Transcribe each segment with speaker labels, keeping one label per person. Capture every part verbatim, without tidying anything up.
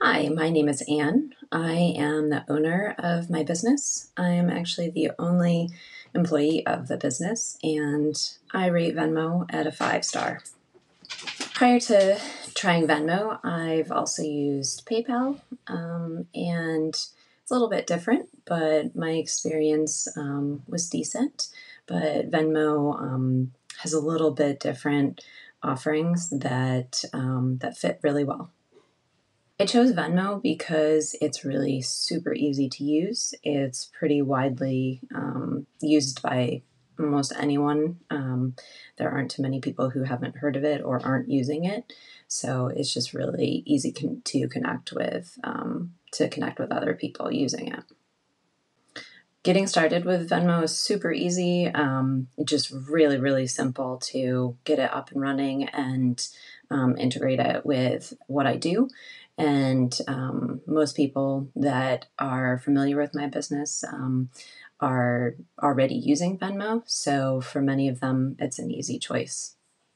Speaker 1: Hi, my name is Anne. I am the owner of my business. I am actually the only employee of the business, and I rate Venmo at a five star. Prior to trying Venmo, I've also used PayPal, um, and it's a little bit different, but my experience um, was decent. But Venmo um, has a little bit different offerings that um, that fit really well. I chose Venmo because it's really super easy to use. It's pretty widely um, used by almost anyone. Um, there aren't too many people who haven't heard of it or aren't using it. So it's just really easy con- to connect with, um, to connect with other people using it. Getting started with Venmo is super easy. Um, it's just really, really simple to get it up and running and um, integrate it with what I do. And um, most people that are familiar with my business um, are already using Venmo. So for many of them, it's an easy choice.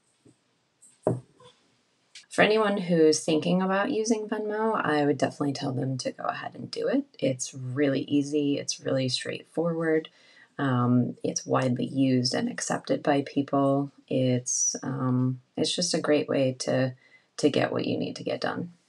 Speaker 1: For anyone who's thinking about using Venmo, I would definitely tell them to go ahead and do it. It's really easy. It's really straightforward. Um, it's widely used and accepted by people. It's um, it's just a great way to to get what you need to get done.